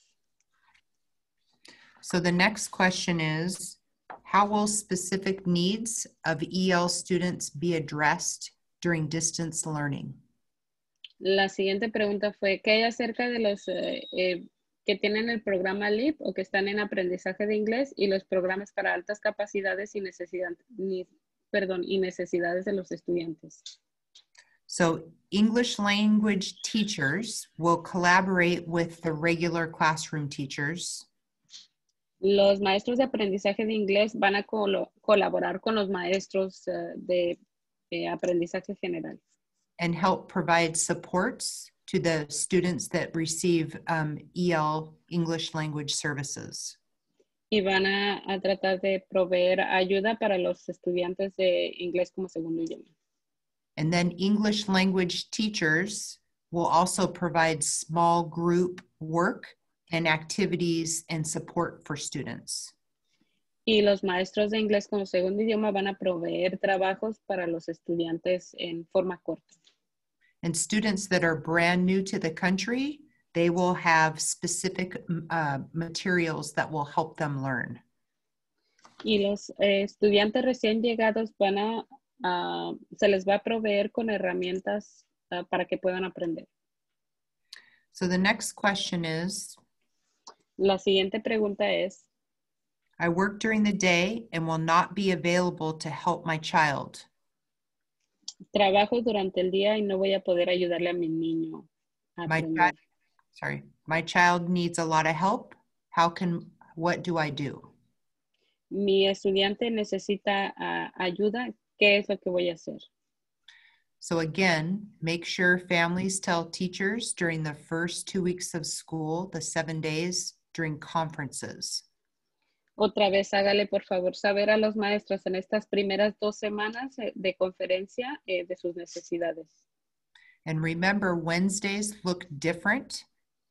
So the next question is, how will specific needs of E L students be addressed during distance learning? La siguiente pregunta fue, ¿qué hay acerca de los eh, eh, que tienen el programa L I P o que están en aprendizaje de inglés y los programas para altas capacidades y, necesidad, ni, perdón, y necesidades de los estudiantes? So English language teachers will collaborate with the regular classroom teachers. Los maestros de aprendizaje de inglés van a colo- colaborar con los maestros eh, de eh, aprendizaje general And help provide supports to the students that receive um, E L, English language services. y van a, a tratar de proveer ayuda para los estudiantes de inglés como segundo idioma. And then English language teachers will also provide small group work and activities and support for students. Y los maestros de inglés como segundo idioma van a proveer trabajos para los estudiantes en forma corta. And students that are brand new to the country, they will have specific uh, materials that will help them learn. Y los eh, estudiantes recién llegados van a, uh, se les va a proveer con herramientas uh, para que puedan aprender. So the next question is, La siguiente pregunta es, I work during the day and will not be available to help my child. trabajo durante el día y no voy a poder ayudarle a mi niño a My aprender. child, sorry, my child needs a lot of help. How can, what do I do? Mi estudiante necesita uh, ayuda. ¿Qué es lo que voy a hacer? So again, make sure families tell teachers during the first two weeks of school, the seven days during conferences. Otra vez, hágale por favor saber a los maestros en estas primeras dos semanas de conferencia eh, de sus necesidades. And remember, Wednesdays look different.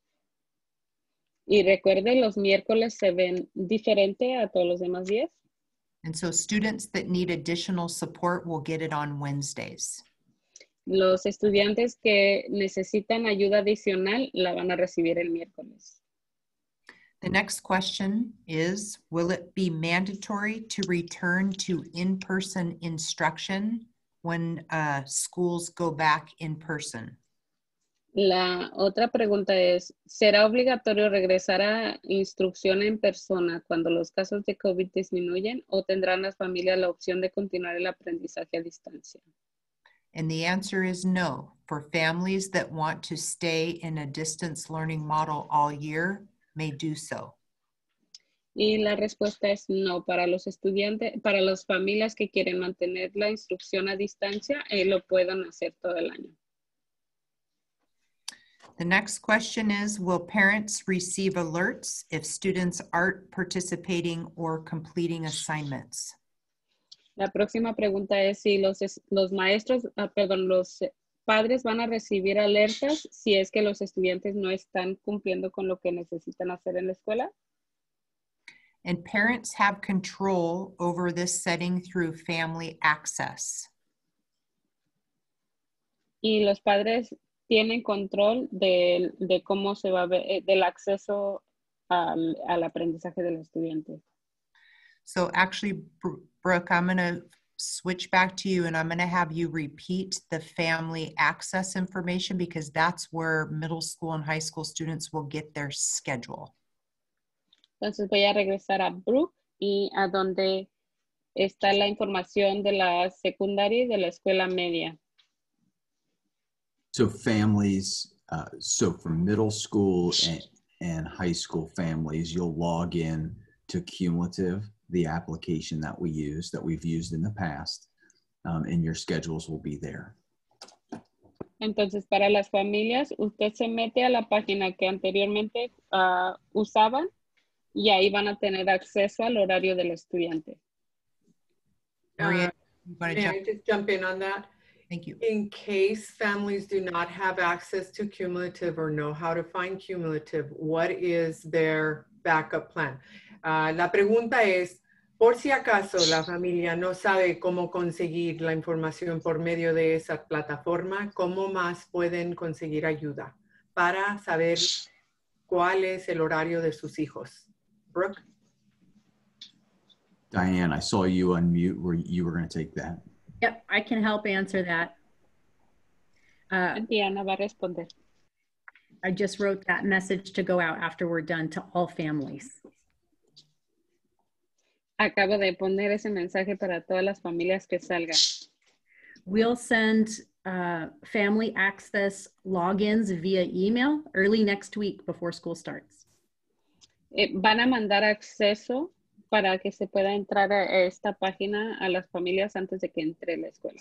Y recuerde, los miércoles se ven diferente a todos los demás días. And so students that need additional support will get it on Wednesdays. Los estudiantes que necesitan ayuda adicional la van a recibir el miércoles. The next question is, will it be mandatory to return to in-person instruction when uh, schools go back in person? La otra pregunta es, ¿será obligatorio regresar a instrucción en persona cuando los casos de COVID disminuyen o tendrán las familias la opción de continuar el aprendizaje a distancia? And the answer is no. For families that want to stay in a distance learning model all year, may do so. Y la respuesta es no. Para los estudiantes, para las familias que quieren mantener la instrucción a distancia, eh, lo puedan hacer todo el año. The next question is, will parents receive alerts if students aren't participating or completing assignments? La próxima pregunta es si los, los maestros, ah, perdón, los padres van a recibir alertas si es que los estudiantes no están cumpliendo con lo que necesitan hacer en la escuela. And parents have control over this setting through family access. Y los padres tienen control de, de cómo se va a ver, del acceso al, al aprendizaje del estudiante. So actually, Brooke, I'm going to switch back to you and I'm going to have you repeat the family access information because that's where middle school and high school students will get their schedule. Entonces voy a regresar a Brooke y a donde está la información de la secundaria y de la escuela media. So families, uh, so for middle school and, and high school families, you'll log in to Cumulative, the application that we use, that we've used in the past, um, and your schedules will be there. Entonces, para las familias, usted se mete a la página que anteriormente uh, usaban y ahí van a tener acceso al horario del estudiante. Maria, Uh, you want to may jump? I just jump in on that? Thank you. In case families do not have access to Cumulative or know how to find Cumulative, what is their backup plan? Uh, la pregunta es, por si acaso la familia no sabe cómo conseguir la información por medio de esa plataforma, ¿cómo más pueden conseguir ayuda para saber cuál es el horario de sus hijos? Brooke? Diane, I saw you unmute where you were going to take that. Yep, I can help answer that. Uh, Diana va a responder. I just wrote that message to go out after we're done to all families. Acabo de poner ese mensaje para todas las familias que salgan. We'll send uh, family access logins via email early next week before school starts. Eh, van a mandar acceso para que se pueda entrar a esta página a las familias antes de que entre la escuela.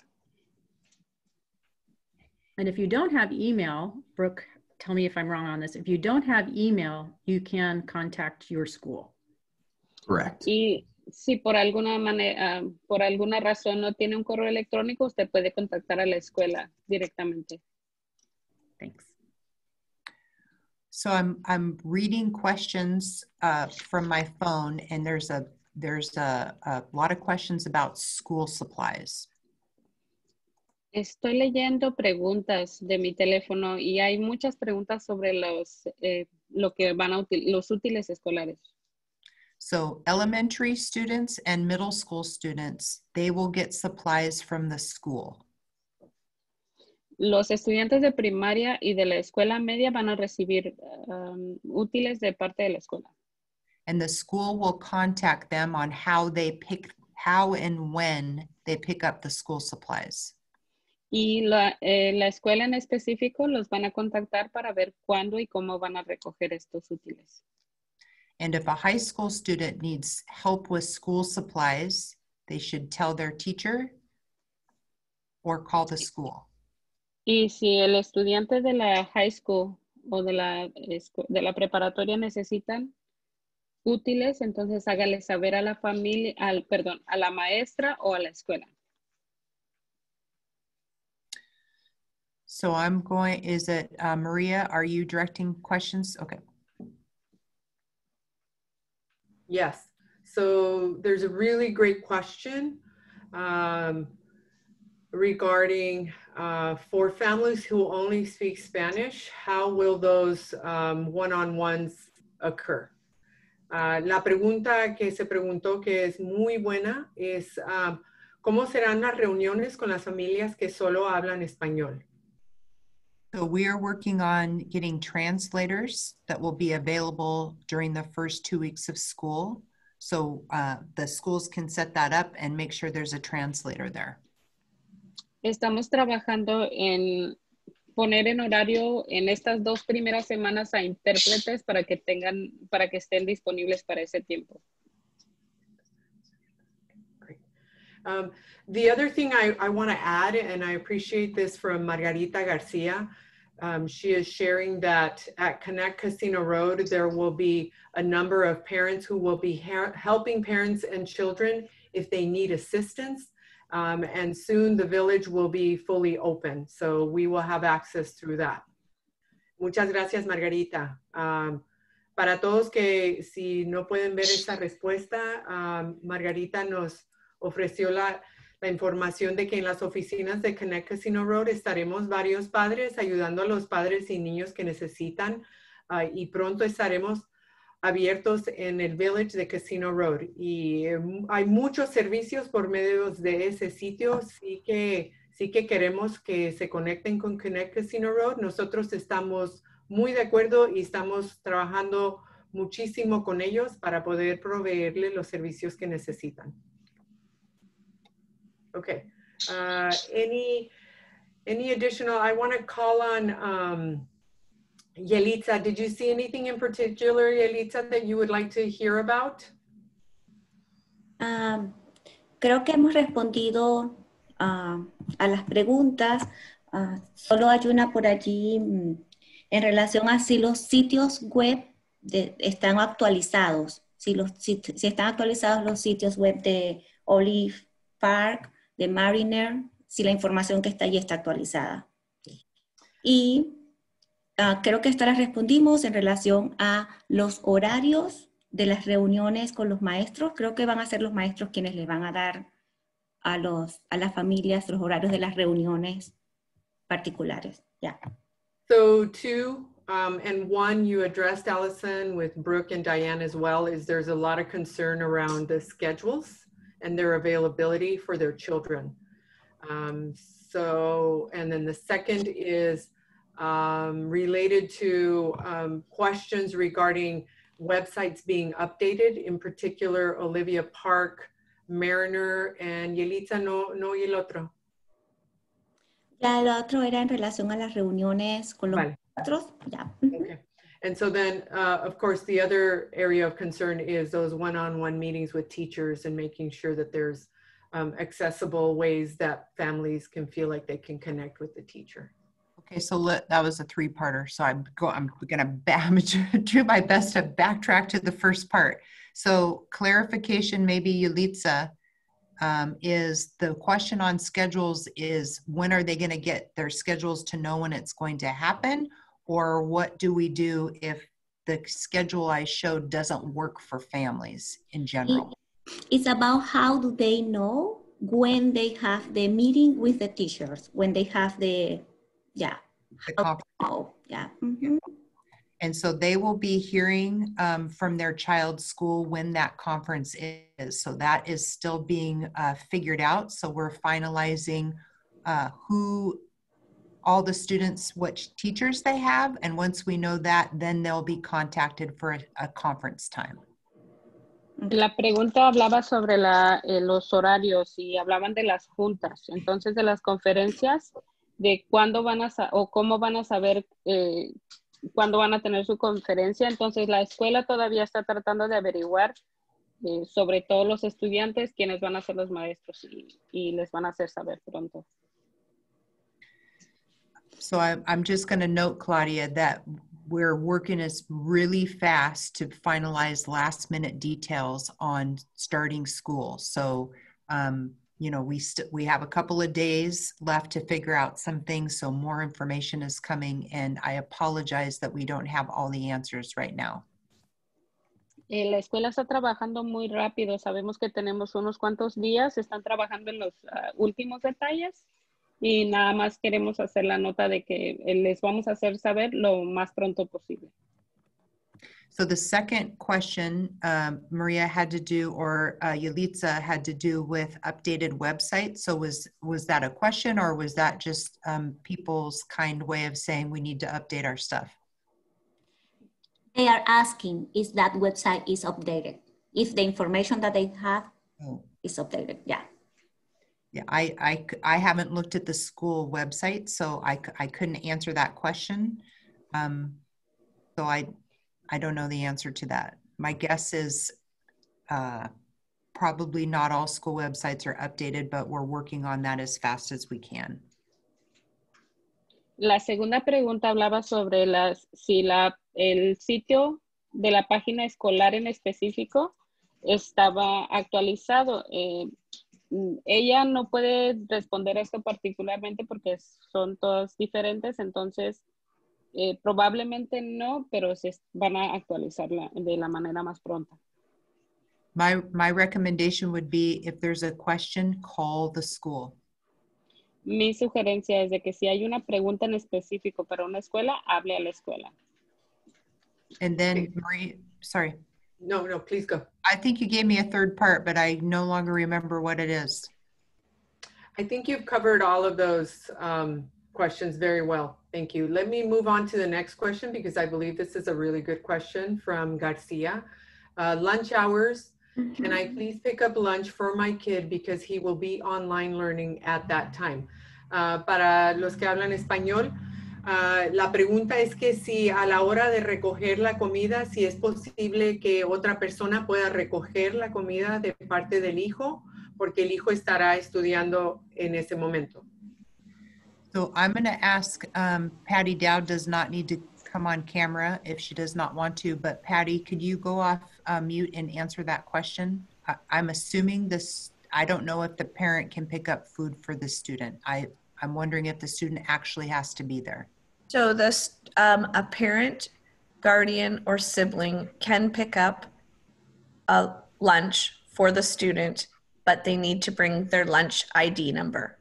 And if you don't have email, Brooke, tell me if I'm wrong on this. If you don't have email, you can contact your school. Correct. Y si por alguna manera, uh, por alguna razón no tiene un correo electrónico, usted puede contactar a la escuela directamente. Thanks. So I'm I'm reading questions uh, from my phone, and there's a there's a, a lot of questions about school supplies. Estoy leyendo preguntas de mi teléfono y hay muchas preguntas sobre los, eh, lo que van a util- los útiles escolares. So elementary students and middle school students, they will get supplies from the school. Los estudiantes de primaria y de la escuela media van a recibir um, útiles de parte de la escuela. And the school will contact them on how they pick, how and when they pick up the school supplies. Y la, eh, la escuela en específico los van a contactar para ver cuándo y cómo van a recoger estos útiles. And if a high school student needs help with school supplies, they should tell their teacher or call the school. Y si el estudiante de la high school o de la, de la preparatoria necesitan útiles, entonces hágale saber a la familia, al, perdón, a la maestra o a la escuela. So I'm going, is it uh, Maria, are you directing questions? Okay. Yes. So there's a really great question um, regarding uh, for families who only speak Spanish, how will those um, one-on-ones occur? Uh, la pregunta que se preguntó, que es muy buena, es um, ¿cómo serán las reuniones con las familias que solo hablan español? So we are working on getting translators that will be available during the first two weeks of school. So uh, the schools can set that up and make sure there's a translator there. Estamos trabajando en poner en horario en estas dos primeras semanas a intérpretes para que tengan, para que estén disponibles para ese tiempo. Great. Um, the other thing I, I want to add, and I appreciate this from Margarita Garcia, um, she is sharing that at Connect Casino Road, there will be a number of parents who will be helping parents and children if they need assistance. Um, and soon the village will be fully open. So we will have access through that. Muchas gracias, Margarita. Um, para todos que si no pueden ver esa respuesta, um, Margarita nos ofreció la, la información de que en las oficinas de Connect Casino Road estaremos varios padres ayudando a los padres y niños que necesitan uh, y pronto estaremos abiertos en el Village de Casino Road. Y um, hay muchos servicios por medio de ese sitio. Sí que, sí que queremos que se conecten con Connect Casino Road. Nosotros estamos muy de acuerdo y estamos trabajando muchísimo con ellos para poder proveerles los servicios que necesitan. Okay. Uh, any, any additional, I want to call on um, Yelitza, did you see anything in particular, Yelitza, that you would like to hear about? Um, creo que hemos respondido uh, a las preguntas. Uh, solo hay una por allí mm, en relación a si los sitios web de, están actualizados. Si, los, si, si están actualizados los sitios web de Olive Park, de Mariner, si la información que está allí está actualizada. Y Uh, creo que esta la respondimos en relación a los horarios de las reuniones con los maestros. Creo que van a ser los maestros quienes les van a dar a, los, a las familias los horarios de las reuniones particulares. Yeah. So two, um, and one you addressed, Allison, with Brooke and Diane as well, is there's a lot of concern around the schedules and their availability for their children. Um, so, and then the second is Um, related to um, questions regarding websites being updated, in particular Olivia Park, Mariner, and Yelitza, no, no y el otro. Ya, el otro era en relación a las reuniones con los vale. otros. Ya. Okay. And so then, uh, of course, the other area of concern is those one-on-one meetings with teachers and making sure that there's um, accessible ways that families can feel like they can connect with the teacher. Okay, so let, that was a three-parter. So I'm go. I'm gonna do my best to backtrack to the first part. So clarification, maybe Yelitza, um, is the question on schedules is when are they going to get their schedules to know when it's going to happen, or what do we do if the schedule I showed doesn't work for families in general? It's about how do they know when they have the meeting with the teachers, when they have the, yeah. The conference. Oh, yeah. Mm-hmm. And so they will be hearing um, from their child's school when that conference is. So that is still being uh, figured out. So we're finalizing uh, who, all the students, which teachers they have. And once we know that, then they'll be contacted for a, a conference time. La pregunta hablaba sobre la, eh, los horarios y hablaban de las juntas, entonces de las conferencias, de cuándo van a, o cómo van a saber eh, cuándo van a tener su conferencia. Entonces la escuela todavía está tratando de averiguar eh, sobre todos los estudiantes, quiénes van a ser los maestros y, y les van a hacer saber pronto. So I, I'm just going to note, Claudia, that we're working as really fast to finalize last minute details on starting school. So, um, you know, we, st we have a couple of days left to figure out some things. So more information is coming, and I apologize that we don't have all the answers right now. Eh, la escuela está trabajando muy rápido. Sabemos que tenemos unos cuantos días. Están trabajando en los uh, últimos detalles. Y nada más queremos hacer la nota de que les vamos a hacer saber lo más pronto posible. So the second question, um, Maria had to do, or uh, Yalitza had to do with updated websites. So was, was that a question, or was that just um, people's kind way of saying we need to update our stuff? They are asking if that website is updated, if the information that they have oh. is updated, yeah. Yeah, I, I, I haven't looked at the school website, so I, I couldn't answer that question. Um, so I, I don't know the answer to that. My guess is uh, probably not all school websites are updated, but we're working on that as fast as we can. La segunda pregunta hablaba sobre las, si la, el sitio de la página escolar en específico estaba actualizado. Eh, Ella no puede responder esto particularmente porque son todas diferentes, entonces eh, probablemente no, pero se van a actualizarla de la manera más pronta. My, my recommendation would be if there's a question, call the school. Mi sugerencia es de que si hay una pregunta en específico para una escuela, hable a la escuela. And then, Marie, sorry. No, no, please go. I think you gave me a third part, but I no longer remember what it is. I think you've covered all of those um, questions very well. Thank you. Let me move on to the next question because I believe this is a really good question from Garcia. Uh, lunch hours. Mm-hmm. Can I please pick up lunch for my kid because he will be online learning at that time? Uh, para los que hablan español, Uh, la pregunta es que si a la hora de recoger la comida, si es posible que otra persona pueda recoger la comida de parte del hijo, porque el hijo estará estudiando en ese momento. So I'm going to ask, um, Patty Dowd does not need to come on camera if she does not want to, but Patty, could you go off uh, mute and answer that question? I, I'm assuming this, I don't know if the parent can pick up food for the student. I I'm wondering if the student actually has to be there. So this, um, a parent, guardian, or sibling can pick up a lunch for the student, but they need to bring their lunch I D number.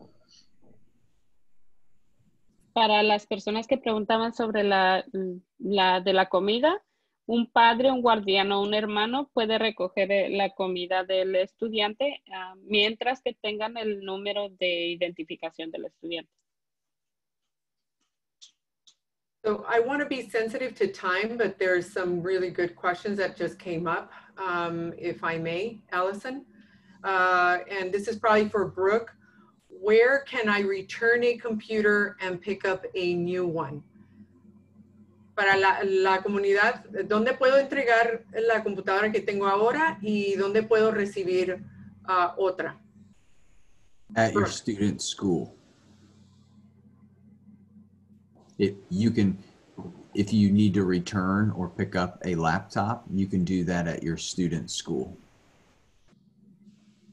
Para las personas que preguntaban sobre la, la de la comida, un padre, un guardián o un hermano puede recoger la comida del estudiante uh, mientras que tengan el número de identificación del estudiante. So I want to be sensitive to time, but there's some really good questions that just came up, um, if I may, Allison. Uh, and this is probably for Brooke. Where can I return a computer and pick up a new one? Para la, la comunidad, ¿dónde puedo entregar la computadora que tengo ahora y dónde puedo recibir uh, otra? At your student school. If you can, if you need to return or pick up a laptop, you can do that at your student school.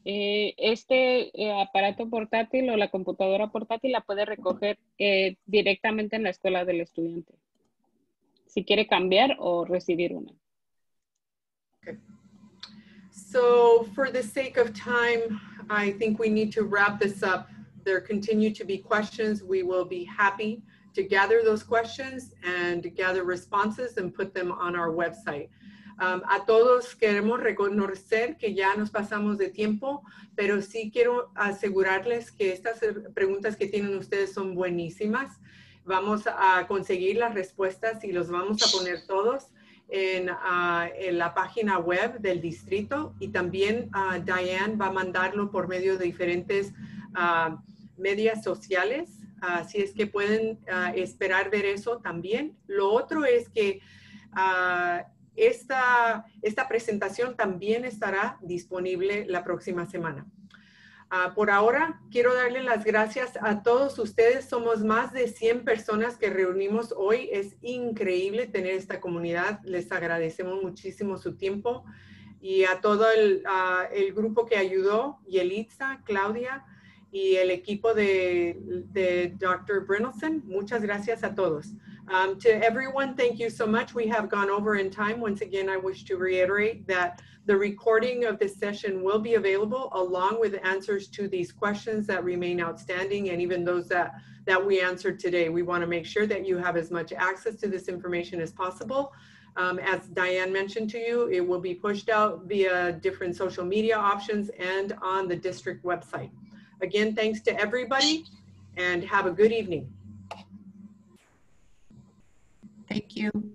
Eh, este eh, aparato portátil o la computadora portátil la puede recoger eh, directamente en la escuela del estudiante, si quiere cambiar o recibir una. Okay. So for the sake of time, I think we need to wrap this up. There continue to be questions. We will be happy to gather those questions and gather responses and put them on our website. Um, a todos queremos reconocer que ya nos pasamos de tiempo, pero sí quiero asegurarles que estas preguntas que tienen ustedes son buenísimas. Vamos a conseguir las respuestas y los vamos a poner todos en, uh, en la página web del distrito, y también uh, Diane va a mandarlo por medio de diferentes uh, medias sociales. Así es que pueden uh, esperar ver eso también. Lo otro es que uh, esta, esta presentación también estará disponible la próxima semana. Uh, por ahora, quiero darle las gracias a todos ustedes. Somos más de cien personas que reunimos hoy. Es increíble tener esta comunidad. Les agradecemos muchísimo su tiempo. Y a todo el, uh, el grupo que ayudó, Yelitza, Claudia, y el equipo de, de doctor Brynildson, muchas gracias a todos. Um, to everyone, thank you so much. We have gone over in time. Once again, I wish to reiterate that the recording of this session will be available along with answers to these questions that remain outstanding, and even those that, that we answered today. We want to make sure that you have as much access to this information as possible. Um, as Diane mentioned to you, it will be pushed out via different social media options and on the district website. Again, thanks to everybody, and have a good evening. Thank you.